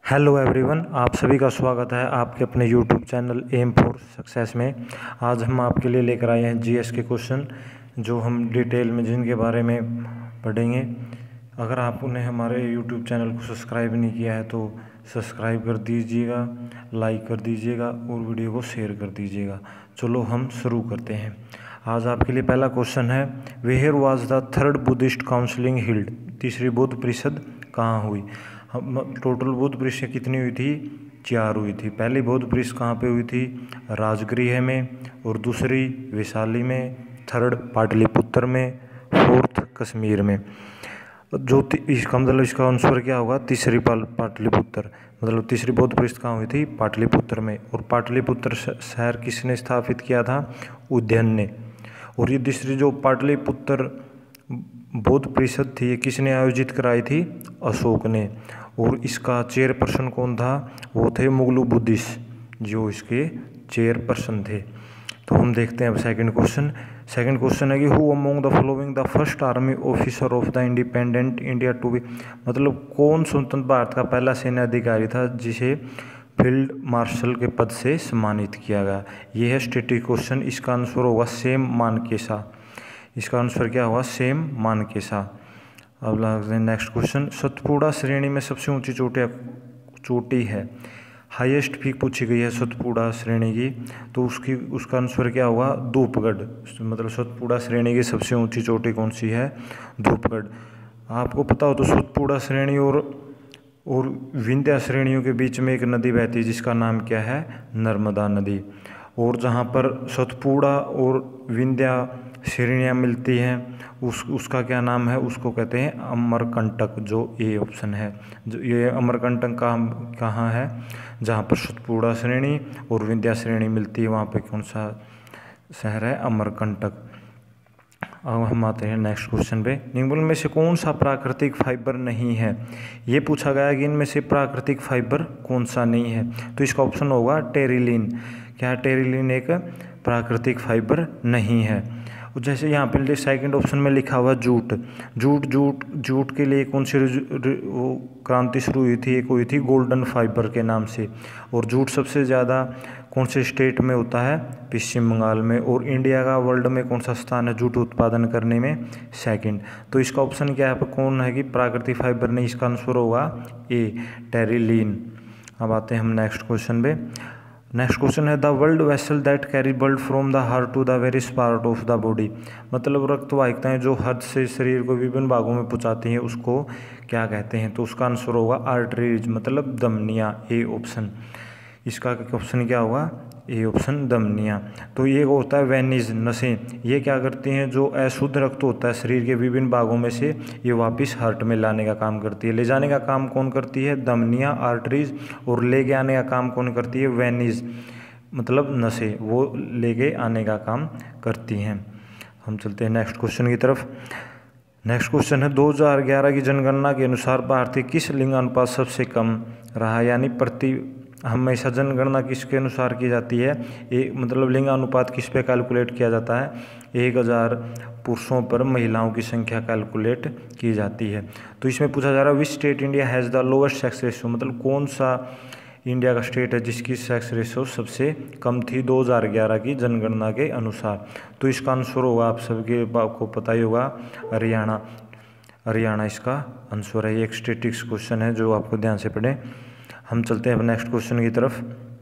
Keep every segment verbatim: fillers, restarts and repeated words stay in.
Hello everyone, आप सभी का स्वागत है आपके अपने YouTube channel aim for success में। आज हम आपके लिए लेकर आए हैं जीएस के क्वेश्चन, जो हम डिटेल में जिनके बारे में पढ़ेंगे। अगर आपने हमारे यूट्यूब चैनल को सब्सक्राइब नहीं किया है तो सब्सक्राइब कर दीजिएगा, लाइक कर दीजिएगा और वीडियो को शेयर कर दीजिएगा। चलो हम शुरू करते हैं। आज आपके लिए पहला क्वेश्चन है, where was the third Buddhist counselling held? तीसरी बौद्ध परिषद कहाँ हुई? हम टोटल बौद्ध परिषद कितनी हुई थी? चार हुई थी। पहली बौद्ध परिषद कहाँ पे हुई थी? राजगृह में, और दूसरी वैशाली में, थर्ड पाटलिपुत्र में, फोर्थ कश्मीर में। जो इसका मतलब इसका आंसर क्या होगा? तीसरी पाटलिपुत्र। मतलब तीसरी बौद्ध परिषद कहाँ हुई थी? पाटलिपुत्र में। और पाटलिपुत्र शहर किसने स्थापित किया था? उदयन ने। और ये दूसरी जो पाटलिपुत्र बौद्ध परिषद थी, ये किसने आयोजित कराई थी? अशोक ने। और इसका चेयरपर्सन कौन था? वो थे मुगलू बुद्धिस्ट, जो इसके चेयरपर्सन थे। तो हम देखते हैं अब सेकंड क्वेश्चन। सेकंड क्वेश्चन है कि who among the following the first army officer of the independent India to be? मतलब कौन स्वतंत्र भारत का पहला सैन्य अधिकारी था जिसे फील्ड मार्शल के पद से सम्मानित किया गया? ये है स्टैटिक क्वेश्चन। इसका आंसर होगा सेम मानेकशॉ। इसका आंसर क्या होगा? सेम मानेकशॉ। अब लगते हैं नेक्स्ट क्वेश्चन। सतपुड़ा श्रेणी में सबसे ऊंची चोटी चोटी है, हाईएस्ट पीक पूछी गई है सतपुड़ा श्रेणी की, तो उसकी उसका आंसर क्या होगा? धूपगढ़। मतलब सतपुड़ा श्रेणी की सबसे ऊंची चोटी कौन सी है? धूपगढ़। आपको पता हो तो सतपुड़ा श्रेणी और और विंध्या श्रेणियों के बीच में एक नदी बहती है जिसका नाम क्या है? नर्मदा नदी। और जहाँ पर सतपुड़ा और विंध्या श्रेणियाँ मिलती हैं उस उसका क्या नाम है? उसको कहते हैं अमरकंटक, जो ए ऑप्शन है। जो ये अमरकंटक कहाँ कहाँ है? जहाँ पर सतपुड़ा श्रेणी और विंध्या श्रेणी मिलती है, वहाँ पे कौन सा शहर है? अमरकंटक। अब हम आते हैं नेक्स्ट क्वेश्चन पे। निम्न में से कौन सा प्राकृतिक फाइबर नहीं है? ये पूछा गया कि इनमें से प्राकृतिक फाइबर कौन सा नहीं है, तो इसका ऑप्शन होगा टेरिलिन। क्या टेरिलिन एक प्राकृतिक फाइबर नहीं है? जैसे यहाँ पे सेकंड ऑप्शन में लिखा हुआ जूट। जूट जूट जूट के लिए कौन सी वो क्रांति शुरू हुई थी? एक हुई थी गोल्डन फाइबर के नाम से। और जूट सबसे ज़्यादा कौन से स्टेट में होता है? पश्चिम बंगाल में। और इंडिया का वर्ल्ड में कौन सा स्थान है जूट उत्पादन करने में? सेकंड। तो इसका ऑप्शन क्या है? कौन है कि प्राकृतिक फाइबर नहीं? इसका आंसर होगा ए, टेरिलिन। अब आते हैं हम नेक्स्ट क्वेश्चन पे। नेक्स्ट क्वेश्चन है, the world vessel that carry blood from the heart to the various part of the body? मतलब रक्त वाहिकाएं जो हृदय से शरीर को विभिन्न भागों में पहुंचाती हैं उसको क्या कहते हैं? तो उसका आंसर होगा आर्टरीज, मतलब धमनियाँ, ए ऑप्शन। इसका ऑप्शन क्या होगा? ए ऑप्शन, धमनियाँ। तो ये होता है वेनिस, नसें। ये क्या करती हैं? जो अशुद्ध रक्त होता है शरीर के विभिन्न भागों में से, ये वापस हार्ट में लाने का काम करती है। ले जाने का काम कौन करती है? धमनियाँ, आर्टरीज। और ले के आने का काम कौन करती है? वेनिस, मतलब नसें, वो ले के आने का काम करती हैं। हम चलते हैं नेक्स्ट क्वेश्चन की तरफ। नेक्स्ट क्वेश्चन है, दो हज़ार ग्यारह की जनगणना के अनुसार भारतीय किस लिंगानुपात सबसे कम रहा? यानी प्रति हमेशा जनगणना किसके अनुसार की जाती है? एक मतलब लिंगानुपात किस पे कैलकुलेट किया जाता है? एक हज़ार पुरुषों पर महिलाओं की संख्या कैलकुलेट की जाती है। तो इसमें पूछा जा रहा है, which state India has the lowest sex ratio? मतलब कौन सा इंडिया का स्टेट है जिसकी सेक्स रेशियो सबसे कम थी दो हज़ार ग्यारह की जनगणना के अनुसार? तो इसका आंसर होगा, आप सबके आपको पता ही होगा, हरियाणा। हरियाणा इसका आंसर है। ये एक स्टैटिक्स क्वेश्चन है जो आपको ध्यान से पढ़ें। हम चलते हैं अब नेक्स्ट क्वेश्चन की तरफ।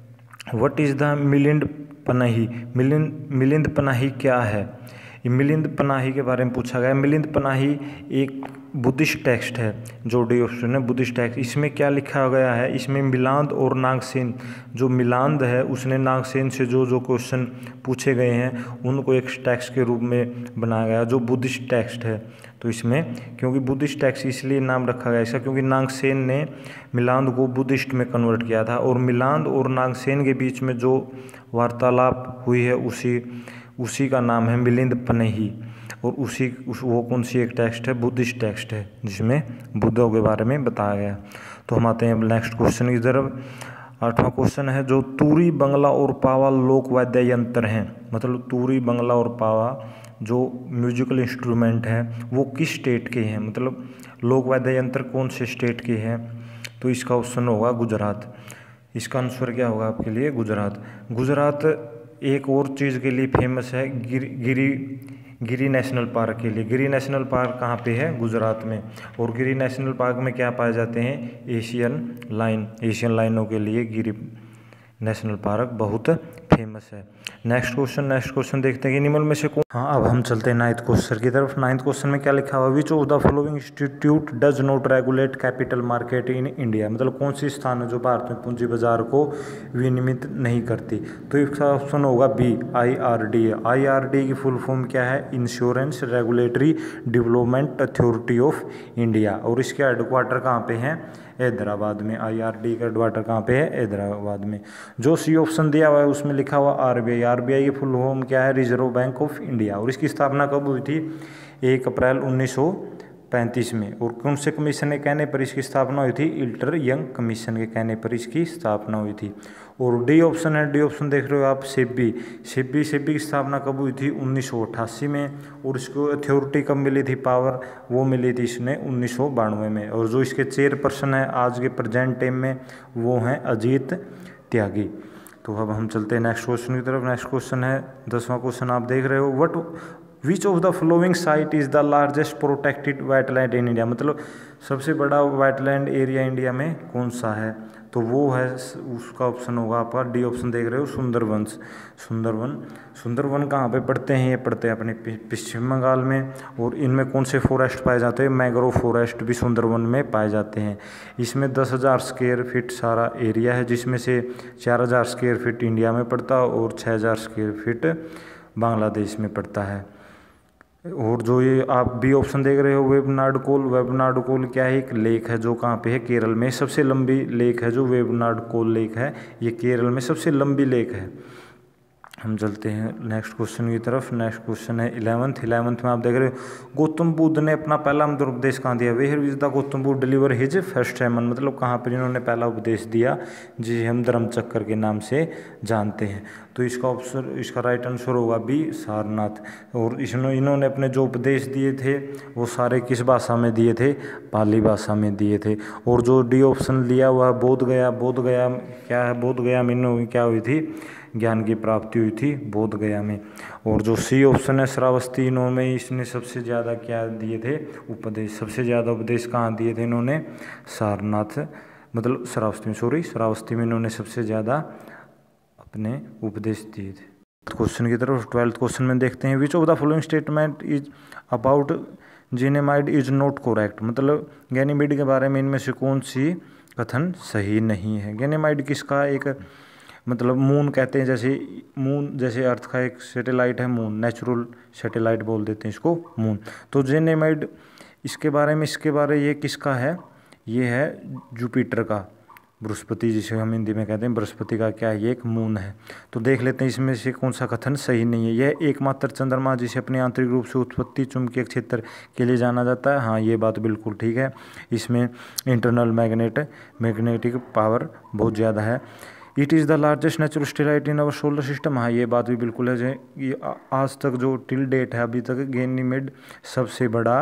What is the Milinda Panha? Milinda Milinda Panha क्या है? ये मिलिंद पनाही के बारे में पूछा गया है। मिलिंद पनाही एक बुद्धिस्ट टेक्स्ट है, जो डी ऑप्शन है बुद्धिस्ट टेक्स्ट। इसमें क्या लिखा गया है? इसमें मिलांद और नागसेन, जो मिलांद है उसने नागसेन से जो जो क्वेश्चन पूछे गए हैं उनको एक टेक्स्ट के रूप में बनाया गया जो बुद्धिस्ट टेक्स्ट है। तो इसमें क्योंकि बुद्धिस्ट टेक्स्ट इसलिए नाम रखा गया इसका क्योंकि नागसेन ने मिलांद को बुद्धिस्ट में कन्वर्ट किया था। और मिलांद और नागसेन के बीच में जो वार्तालाप हुई है उसी उसी का नाम है मिलिंद पनाही। और उसी उस वो कौन सी एक टेक्स्ट है? बुद्धिस्ट टेक्स्ट है जिसमें बुद्धों के बारे में बताया गया। तो हम आते हैं अब नेक्स्ट क्वेश्चन की तरफ। आठवां क्वेश्चन है, जो तूरी, बंगला और पावा लोक वाद्य यंत्र हैं, मतलब तूरी, बंगला और पावा जो म्यूजिकल इंस्ट्रूमेंट है वो किस स्टेट के हैं? मतलब लोक वाद्य यंत्र कौन से स्टेट के हैं? तो इसका ऑप्शन होगा गुजरात। इसका आंसर क्या होगा आपके लिए? गुजरात। गुजरात एक और चीज़ के लिए फेमस है, गिरी गिरी गिरी नेशनल पार्क के लिए। गिरी नेशनल पार्क कहाँ पे है? गुजरात में। और गिरी नेशनल पार्क में क्या पाए जाते हैं? Asian line. एशियन लाइनों के लिए गिरी नेशनल पार्क बहुत फेमस है। नेक्स्ट क्वेश्चन नेक्स्ट क्वेश्चन देखते हैं कि निम्न में से कौन। हाँ, अब हम चलते हैं नाइन्थ क्वेश्चन की तरफ। नाइन्थ क्वेश्चन में क्या लिखा हुआ? Which of the following institute does not regulate capital market in India. मतलब कौन सी स्थान है जो भारत में पूंजी बाजार को विनियमित नहीं करती? तो इसका ऑप्शन होगा B, I R D. I R D की फुल फॉर्म क्या है? Insurance regulatory development authority of India. और इसके हेडक्वार्टर कहाँ पे हैं? हैदराबाद में। आई आर डी का हेडक्वार्टर कहाँ पे है? हैदराबाद में। जो सी ऑप्शन दिया हुआ है उसमें लिखा हुआ R B I. R B I की फुल फॉर्म क्या है? Reserve bank of India. और इसकी स्थापना कब हुई थी? एक अप्रैल उन्नीस सौ पैंतीस में। और कौन से कमीशन के कहने पर इसकी स्थापना हुई थी? इल्टर यंग कमीशन के कहने पर इसकी स्थापना हुई थी। और डी ऑप्शन है, डी ऑप्शन देख रहे हो आप, सेबी। सेबी सेबी की स्थापना कब हुई थी? उन्नीस सौ अट्ठासी में। और इसको अथॉरिटी कब मिली थी? पावर वो मिली थी इसने उन्नीस सौ बानवे में। और जो इसके चेयरपर्सन है आज के प्रेजेंट टाइम में वो हैं अजीत त्यागी। तो अब हम चलते हैं नेक्स्ट क्वेश्चन की तरफ। नेक्स्ट क्वेश्चन है दसवां क्वेश्चन, आप देख रहे हो। What which of the following site is the largest protected wetland in India. मतलब सबसे बड़ा वेटलैंड एरिया इंडिया में कौन सा है? तो वो है, उसका ऑप्शन होगा आपका डी ऑप्शन देख रहे हो, सुंदरवन। सुंदरवन सुंदरवन कहाँ पे पड़ते हैं? ये पड़ते हैं अपने पश्चिम बंगाल में। और इनमें कौन से फॉरेस्ट पाए जाते हैं? मैंग्रोव फॉरेस्ट भी सुंदरवन में पाए जाते हैं। इसमें दस हज़ार स्क्वायर फीट सारा एरिया है, जिसमें से चार हज़ार स्क्वायर फीट इंडिया में पड़ता है और छः हज़ार स्क्वायर फीट बांग्लादेश में पड़ता है। और जो ये आप बी ऑप्शन देख रहे हो, वेबनाड कोल। वेबनाड कोल क्या है? एक लेक है जो कहाँ पे है? केरल में। सबसे लंबी लेक है जो वेबनाड कोल लेक है, ये केरल में सबसे लंबी लेक है। हम चलते हैं नेक्स्ट क्वेश्चन की तरफ। नेक्स्ट क्वेश्चन है इलेवंथ। इलेवंथ में आप देख रहे हो, गौतम बुद्ध ने अपना पहला मंत्र उपदेश कहाँ दिया? Where is the Gautam Buddha deliver his first sermon। मतलब कहाँ पर इन्होंने पहला उपदेश दिया, जिसे हम धर्म चक्कर के नाम से जानते हैं। तो इसका ऑप्शन, इसका राइट आंसर होगा बी, सारनाथ। और इसने इन्होंने अपने जो उपदेश दिए थे वो सारे किस भाषा में दिए थे? पाली भाषा में दिए थे। और जो डी ऑप्शन लिया हुआ है बोध गया, बोध गया क्या है? बोध गया में इन्होंने क्या हुई थी? ज्ञान की प्राप्ति हुई थी बोध गया में। और जो सी ऑप्शन है श्रावस्ती, इन्होंने इसने सबसे ज़्यादा क्या दिए थे? उपदेश। सबसे ज़्यादा उपदेश कहाँ दिए थे इन्होंने? सारनाथ, मतलब श्रावस्ती में, सॉरी श्रावस्ती में इन्होंने सबसे ज़्यादा अपने उपदेश दिए थे। क्वेश्चन की तरफ ट्वेल्थ क्वेश्चन में देखते हैं, which of the following statement is about Ganymede is not correct. मतलब गैनीमीड के बारे में इनमें से कौन सी कथन सही नहीं है? गैनीमाइड किसका एक, मतलब मून कहते हैं, जैसे मून जैसे अर्थ का एक सैटेलाइट है मून, नेचुरल सैटेलाइट बोल देते हैं इसको मून। तो जेनेमाइड इसके बारे में, इसके बारे ये किसका है? ये है जुपिटर का, बृहस्पति जिसे हम हिंदी में कहते हैं बृहस्पति का क्या है? ये एक मून है। तो देख लेते हैं इसमें से कौन सा कथन सही नहीं है। यह एकमात्र चंद्रमा जिसे अपने आंतरिक रूप से उत्पत्ति चुंबकीय क्षेत्र के लिए जाना जाता है। हाँ, ये बात बिल्कुल ठीक है। इसमें इंटरनल मैग्नेट मैग्नेटिक पावर बहुत ज़्यादा है। It is the largest natural satellite in our solar system. हाँ, ये बात भी बिल्कुल है। ये आज तक जो टिल डेट है अभी तक गैनीमेड सबसे बड़ा,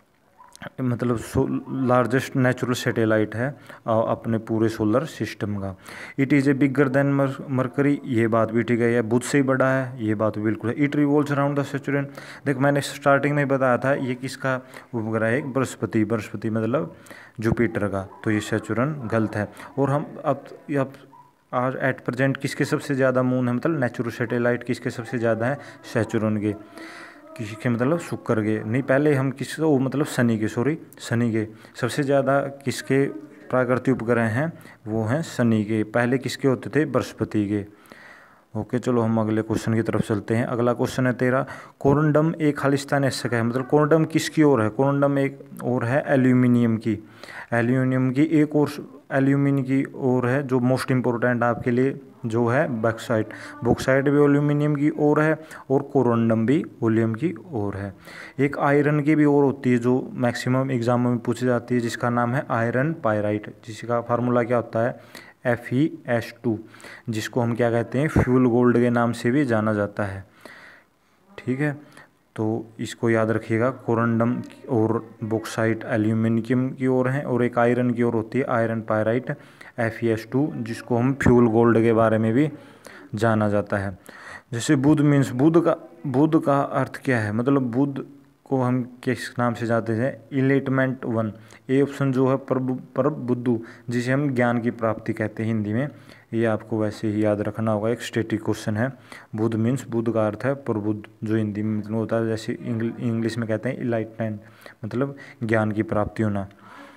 मतलब लार्जेस्ट नेचुरल सैटेलाइट है अपने पूरे सोलर सिस्टम का। It is a bigger than Mercury, ये बात भी ठीक है। यह बुध से ही बड़ा है, ये बात भी बिल्कुल है। It revolves around the Saturn. देख, मैंने स्टार्टिंग में बताया था ये किसका उपग्रह है? बृहस्पति। बृहस्पति मतलब जुपिटर का। तो ये सैटर्न गलत है। और हम अब अब आज एट प्रेजेंट किसके सबसे ज़्यादा मून है? मतलब नेचुरल सैटेलाइट किसके सबसे ज़्यादा है? सैटर्न के। किसी के मतलब शुक्र के नहीं, पहले हम किस वो मतलब शनि के, सॉरी शनि के सबसे ज़्यादा किसके प्राकृतिक उपग्रह हैं? वो हैं शनि के। पहले किसके होते थे? बृहस्पति के। ओके, चलो हम अगले क्वेश्चन की तरफ चलते हैं। अगला क्वेश्चन है तेरा, कोरंडम एक खालिस्तानी एशक है। मतलब कोरंडम किसकी ओर है? कोरंडम एक और है एल्यूमिनियम की। एल्यूमिनियम की एक और एल्यूमिनियम की ओर है जो मोस्ट इम्पोर्टेंट आपके लिए जो है बॉक्साइट। बॉक्साइट भी एल्यूमिनियम की ओर है और कोरंडम भी ओलियम की ओर है। एक आयरन की भी ओर होती है जो मैक्सिमम एग्जामों में पूछी जाती है, जिसका नाम है आयरन पायराइट, जिसका फार्मूला क्या होता है? एफ ई एस टू, जिसको हम क्या कहते हैं? फ्यूल गोल्ड के नाम से भी जाना जाता है। ठीक है, तो इसको याद रखिएगा। कोरंडम और बॉक्साइट एल्यूमिनियम की ओर है, और एक आयरन की ओर होती है iron pyrite F E S two, जिसको हम फ्यूल गोल्ड के बारे में भी जाना जाता है। जैसे बुध मीन्स, बुध का बुध का अर्थ क्या है, मतलब बुध को हम किस नाम से जानते हैं, इलेटमेंट वन। ए ऑप्शन जो है पर पर बुद्धू, जिसे हम ज्ञान की प्राप्ति कहते हैं हिंदी में, ये आपको वैसे ही याद रखना होगा। एक स्टैटिक क्वेश्चन है। बुध मीन्स, बुध का अर्थ है प्रबुद्ध, जो हिंदी में मतलब होता है, जैसे इंग्लिश में कहते हैं इलाइटमेंट, मतलब ज्ञान की प्राप्ति होना।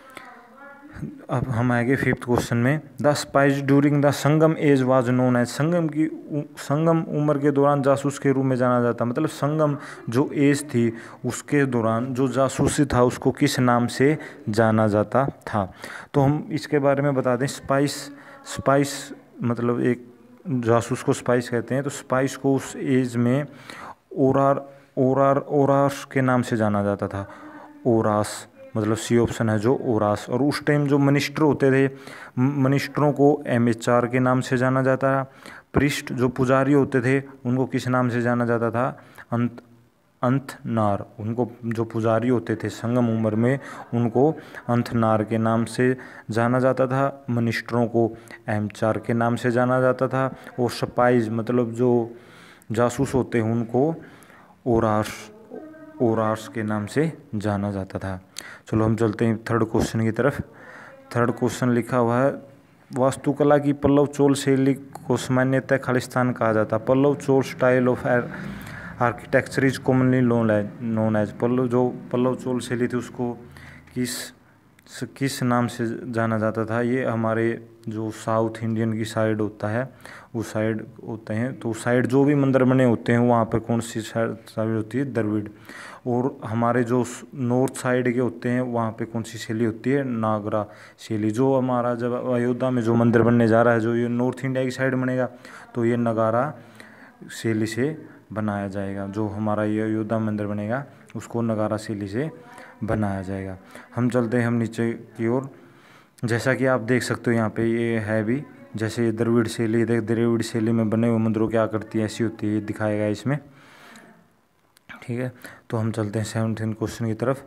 अब हम आएंगे फिफ्थ क्वेश्चन में। The spice during the Sangam age was known as, Sangam की संगम उम्र के दौरान जासूस के रूप में जाना जाता, मतलब संगम जो एज थी उसके दौरान जो जासूसी था उसको किस नाम से जाना जाता था। तो हम इसके बारे में बता दें। स्पाइस स्पाइस मतलब एक जासूस को स्पाइस कहते हैं। तो स्पाइस को उस एज में ओरार ओरार ओरास के नाम से जाना जाता था। ओरास मतलब सी ऑप्शन है जो ओरास। और उस टाइम जो मिनिस्टर होते थे, मिनिस्टरों को एम एच आर के नाम से जाना जाता था। प्रिस्ट जो पुजारी होते थे उनको किस नाम से जाना जाता था, अंत अंतनार। उनको जो पुजारी होते थे संगम उम्र में उनको अंतनार के नाम से जाना जाता था। मिनिस्टरों को एम एच आर के नाम से जाना जाता था। और स्पाइज मतलब जो जासूस होते हैं उनको ओरास ओरास के नाम से जाना जाता था। चलो हम चलते हैं थर्ड क्वेश्चन की तरफ। थर्ड क्वेश्चन लिखा हुआ है, वास्तुकला की पल्लव चोल शैली को सामान्यतः खालिस्तान कहा जाता है। Pallava Chola style of architecture is commonly known as, Pallava जो पल्लव चोल शैली थी उसको किस किस नाम से जाना जाता था। ये हमारे जो साउथ इंडियन की साइड होता है उस साइड होते हैं। तो उस साइड जो भी मंदिर बने होते हैं वहाँ पर कौन सी साइड होती है, द्रविड़। और हमारे जो नॉर्थ साइड के होते हैं वहाँ पे कौन सी शैली होती है, नागरा शैली। जो हमारा जब अयोध्या में जो मंदिर बनने जा रहा है, जो ये नॉर्थ इंडिया की साइड बनेगा, तो ये नगारा शैली से बनाया जाएगा। जो हमारा ये अयोध्या मंदिर बनेगा उसको नगारा शैली से बनाया जाएगा। हम चलते हैं हम नीचे की ओर। जैसा कि आप देख सकते हो यहाँ पे ये है भी, जैसे ये द्रविड़ शैली, द्रविड़ शैली में बने हुए मंदिरों क्या करती है, ऐसी होती है, ये दिखाएगा इसमें। ठीक है, तो हम चलते हैं सेवनटीन क्वेश्चन की तरफ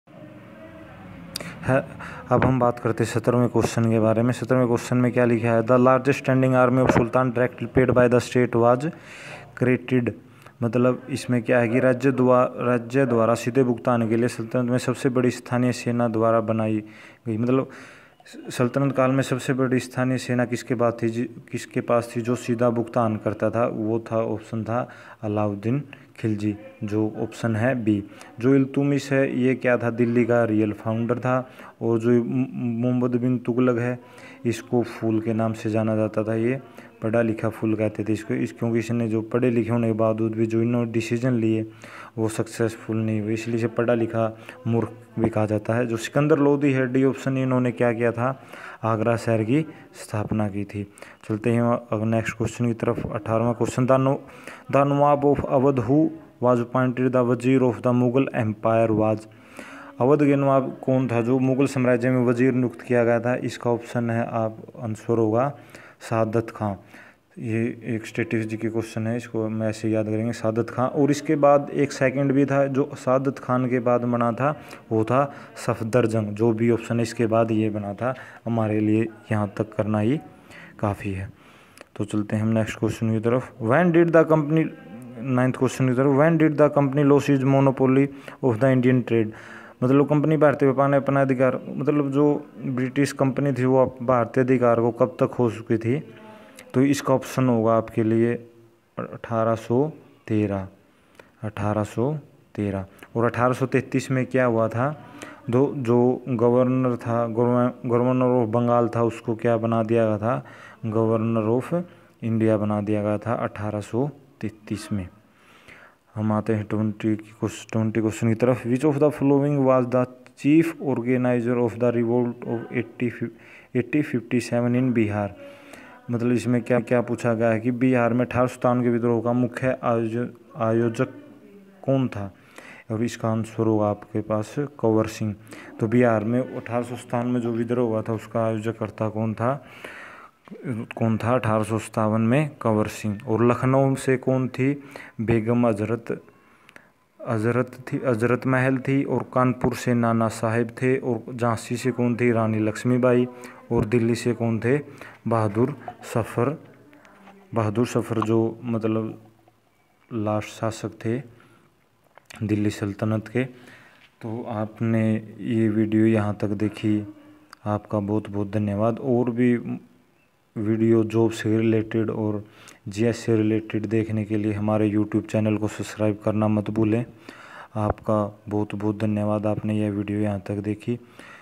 है। अब हम बात करते हैं सत्रहवें क्वेश्चन के बारे में। सत्रहवें क्वेश्चन में क्या लिखा है, the largest standing army of sultan directly paid by the state was created. मतलब इसमें क्या है कि राज्य द्वारा राज्य द्वारा सीधे भुगतान के लिए सल्तनत में सबसे बड़ी स्थानीय सेना द्वारा बनाई गई। मतलब सल्तनत काल में सबसे बड़ी स्थानीय सेना किसके पास थी किसके पास थी जो सीधा भुगतान करता था, वो था ऑप्शन था अलाउद्दीन खिलजी, जो ऑप्शन है बी। जो इल्तुतमिश है ये क्या था, दिल्ली का रियल फाउंडर था। और जो मोहम्मद बिन तुगलक है इसको फूल के नाम से जाना जाता था। ये पढ़ा लिखा फूल कहते थे इसको, इस क्योंकि इसने जो पढ़े लिखे होने के बावजूद भी जो इन्होंने डिसीजन लिए वो सक्सेसफुल नहीं हुए, इसलिए इसे पढ़ा लिखा मूर्ख भी कहा जाता है। जो सिकंदर लोधी है, डी ऑप्शन, इन्होंने क्या किया था, आगरा शहर की स्थापना की थी। चलते हैं अब नेक्स्ट क्वेश्चन की तरफ। अठारहवां question, the nawab of Awadh who was appointed the wazir of the Mughal empire was. Awadh के नवाब कौन था जो मुगल साम्राज्य में वजीर नियुक्त किया गया था। इसका ऑप्शन है आप आंसर होगा सादत खां। ये एक स्ट्रेटेजी के क्वेश्चन है, इसको हम ऐसे याद करेंगे, सादत खां। और इसके बाद एक सेकंड भी था जो सादत खान के बाद बना था, वो था सफदरजंग। जो भी ऑप्शन है इसके बाद ये बना था, हमारे लिए यहाँ तक करना ही काफ़ी है। तो चलते हैं हम नेक्स्ट क्वेश्चन की तरफ। When did the company, ninth question की तरफ, when did the company loss is monopoly of the Indian trade. मतलब कंपनी भारतीय व्यापार ने अपना अधिकार, मतलब जो ब्रिटिश कंपनी थी वो भारतीय अधिकार को कब तक खो चुकी थी। तो इसका ऑप्शन होगा आपके लिए अठारह सौ तेरह अठारह सौ तेरह। और अठारह सौ तैंतीस में क्या हुआ था, दो जो गवर्नर था, गवर्नर ऑफ बंगाल था, उसको क्या बना दिया गया था, गवर्नर ऑफ इंडिया बना दिया गया था अठारह सौ तैंतीस में। हम आते हैं ट्वेंटी ट्वेंटी क्वेश्चन की तरफ। Which of the following was the chief organiser of the revolt of eighty eighty fifty seven in Bihar. मतलब इसमें क्या क्या पूछा गया है कि बिहार में अठारह सौ सत्तावन के विद्रोह का मुख्य आयोजक आयोजक कौन था। और इसका आंसर होगा आपके पास कंवर सिंह। तो बिहार में अठारह सौ सत्तावन में जो विद्रोह हुआ था उसका आयोजकर्ता कौन था कौन था अठारह सौ सत्तावन में कंवर सिंह। और लखनऊ से कौन थी, बेगम हजरत हजरत थी हजरत महल थी, और कानपुर से नाना साहेब थे, और झांसी से कौन थी, रानी लक्ष्मीबाई, और दिल्ली से कौन थे, बहादुर सफ़र बहादुर सफ़र जो मतलब लास्ट शासक थे दिल्ली सल्तनत के। तो आपने ये वीडियो यहाँ तक देखी, आपका बहुत बहुत धन्यवाद। और भी वीडियो जॉब से रिलेटेड और जीएस से रिलेटेड देखने के लिए हमारे यूट्यूब चैनल को सब्सक्राइब करना मत भूलें। आपका बहुत बहुत धन्यवाद, आपने यह वीडियो यहाँ तक देखी।